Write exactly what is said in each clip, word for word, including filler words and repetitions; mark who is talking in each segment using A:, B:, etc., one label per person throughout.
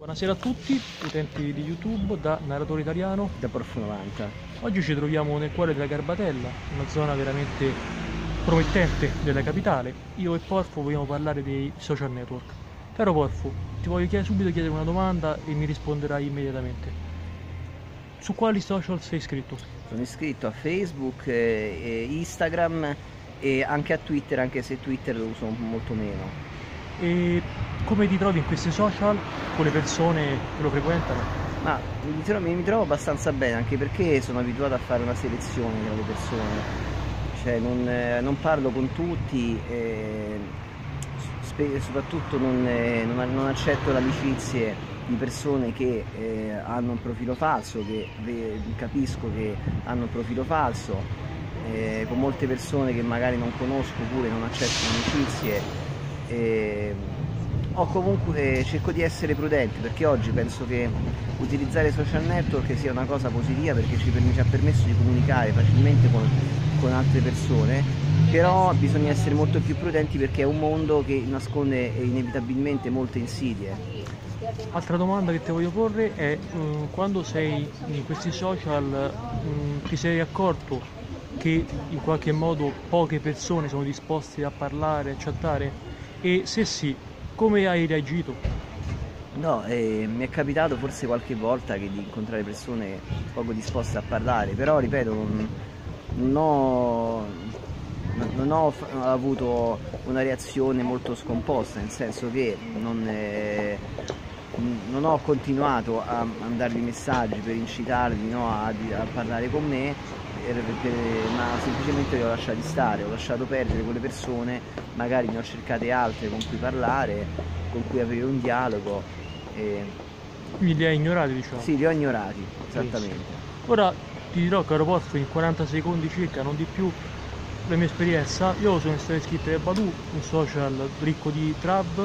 A: Buonasera a tutti, utenti di YouTube da Narratore Italiano
B: da Porfo novanta.
A: Oggi ci troviamo nel cuore della Garbatella, una zona veramente promettente della capitale. Io e Porfo vogliamo parlare dei social network. Caro Porfo, ti voglio chied- subito chiedere una domanda e mi risponderai immediatamente. Su quali social sei iscritto?
B: Sono iscritto a Facebook, eh, Instagram e anche a Twitter, anche se Twitter lo uso molto meno.
A: E come ti trovi in questi social con le persone che lo frequentano?
B: Ma mi trovo, mi trovo abbastanza bene, anche perché sono abituato a fare una selezione tra le persone, cioè non, eh, non parlo con tutti, eh, spe- soprattutto non, eh, non, non accetto le amicizie di persone che eh, hanno un profilo falso, che ve- capisco che hanno un profilo falso, eh, con molte persone che magari non conosco pure non accetto amicizie. E, o comunque eh, cerco di essere prudente, perché oggi penso che utilizzare i social network sia una cosa positiva, perché ci, ci ha permesso di comunicare facilmente con, con altre persone, però bisogna essere molto più prudenti perché è un mondo che nasconde inevitabilmente molte insidie.
A: Altra domanda che ti voglio porre è um, quando sei in questi social um, ti sei accorto che in qualche modo poche persone sono disposte a parlare, a chattare? E se sì, come hai reagito?
B: No, eh, mi è capitato forse qualche volta che di incontrare persone poco disposte a parlare, però ripeto, non, non ho, non ho avuto una reazione molto scomposta, nel senso che non, eh, non ho continuato a mandargli messaggi per incitarli, no, a, a parlare con me. Per, per, ma semplicemente li ho lasciati stare, ho lasciato perdere quelle persone, magari ne ho cercate altre con cui parlare, con cui aprire un dialogo. E...
A: Quindi li hai ignorati, diciamo?
B: Sì, li ho ignorati, esattamente.
A: Ora ti dirò, caro Porfo, in quaranta secondi circa, non di più, la mia esperienza. Io sono stato iscritto a Badoo, un social ricco di trap,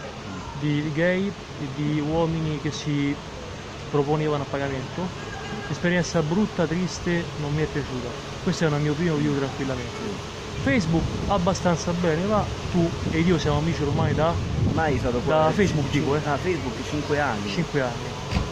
A: di gay e di uomini che si proponevano a pagamento. Esperienza brutta, triste, non mi è piaciuta. Questa è una mia opinione, io tranquillamente. Facebook abbastanza bene, ma tu e io siamo amici ormai da,
B: ormai sono
A: da Facebook, dico, eh.
B: Ah, Facebook cinque anni.
A: cinque anni.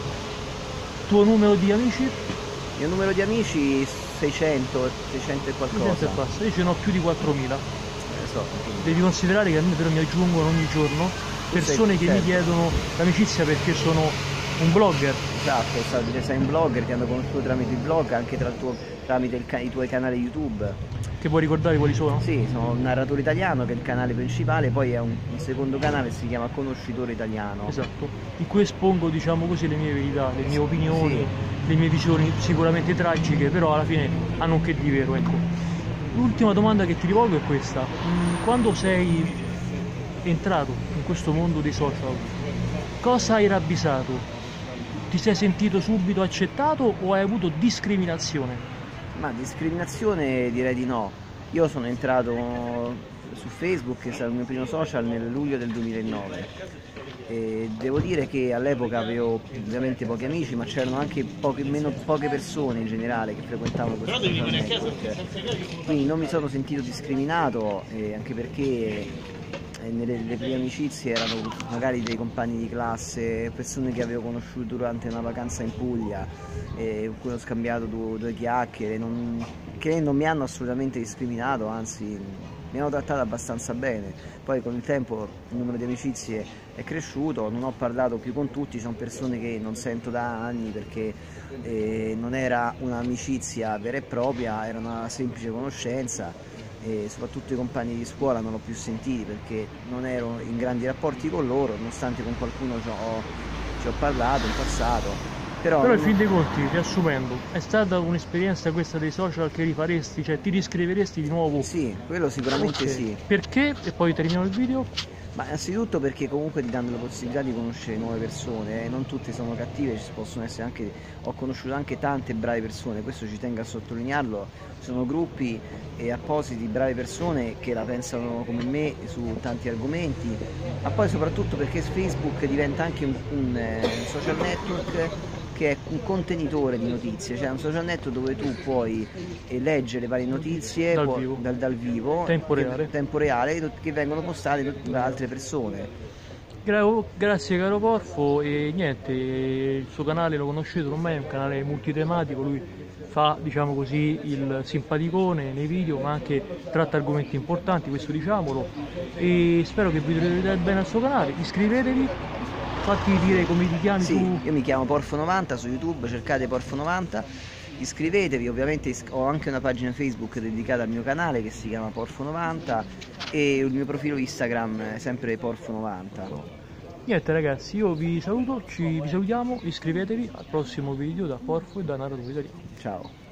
A: Tuo numero di amici?
B: Il mio numero di amici seicento, seicento e qualcosa.
A: seicento e passa. Io ce n'ho più di quattromila.
B: Eh, so.
A: Devi considerare che a me però mi aggiungono ogni giorno persone che mi chiedono l'amicizia perché sono un blogger.
B: Esatto, stato dire, sei un blogger, ti hanno conosciuto tramite il blog, anche tra il tuo, tramite il, i tuoi canali YouTube.
A: Che puoi ricordare quali sono?
B: Sì, sono Narratore Italiano, che è il canale principale, poi è un, un secondo canale che si chiama Conoscitore Italiano.
A: Esatto, in cui espongo, diciamo così, le mie verità, le mie opinioni,
B: sì.
A: le mie visioni sicuramente tragiche, però alla fine hanno un che di vero, ecco. L'ultima domanda che ti rivolgo è questa: quando sei entrato in questo mondo dei social, cosa hai ravvisato? Ti sei sentito subito accettato o hai avuto discriminazione?
B: Ma discriminazione direi di no. Io sono entrato su Facebook, che è stato il mio primo social, nel luglio del duemilanove. E devo dire che all'epoca avevo ovviamente pochi amici, ma c'erano anche poche, meno, poche persone in generale che frequentavano questo social network. Quindi non mi sono sentito discriminato, eh, anche perché nelle le prime amicizie erano magari dei compagni di classe, persone che avevo conosciuto durante una vacanza in Puglia, eh, con cui ho scambiato due, due chiacchiere, non, che non mi hanno assolutamente discriminato, anzi mi hanno trattato abbastanza bene. Poi con il tempo il numero di amicizie è cresciuto, non ho parlato più con tutti, sono persone che non sento da anni perché eh, non era un'amicizia vera e propria, era una semplice conoscenza. E soprattutto i compagni di scuola non l'ho più sentiti perché non ero in grandi rapporti con loro, nonostante con qualcuno ci ho, ci ho parlato in passato. Però,
A: Però in
B: non...
A: fin dei conti, riassumendo, è stata un'esperienza questa dei social che rifaresti, cioè ti riscriveresti di nuovo?
B: Sì, quello sicuramente okay. Sì.
A: Perché? E poi terminiamo il video.
B: Ma innanzitutto perché comunque ti danno la possibilità di conoscere nuove persone, eh? Non tutte sono cattive, ci possono essere anche, ho conosciuto anche tante brave persone, questo ci tengo a sottolinearlo, sono gruppi e appositi di brave persone che la pensano come me su tanti argomenti, ma poi soprattutto perché Facebook diventa anche un, un, un social network che è un contenitore di notizie, cioè un social network dove tu puoi leggere varie notizie
A: dal
B: può,
A: vivo,
B: dal, dal vivo
A: tempo
B: che,
A: reale.
B: tempo reale che vengono postate da altre persone.
A: Gra- grazie caro Porfo, e niente, il suo canale lo conoscete ormai, è un canale multitematico, lui fa, diciamo così, il simpaticone nei video, ma anche tratta argomenti importanti, questo diciamolo, e spero che vi troverete bene al suo canale. Iscrivetevi, fatti dire come ti chiami
B: Sì,
A: tu.
B: io mi chiamo Porfo novanta su YouTube, cercate Porfo novanta, iscrivetevi, ovviamente is- ho anche una pagina Facebook dedicata al mio canale che si chiama Porfo novanta e il mio profilo Instagram è sempre Porfo novanta.
A: Niente ragazzi, io vi saluto, ci vi salutiamo, iscrivetevi al prossimo video da Porfo e da Naratore Italiano.
B: Ciao.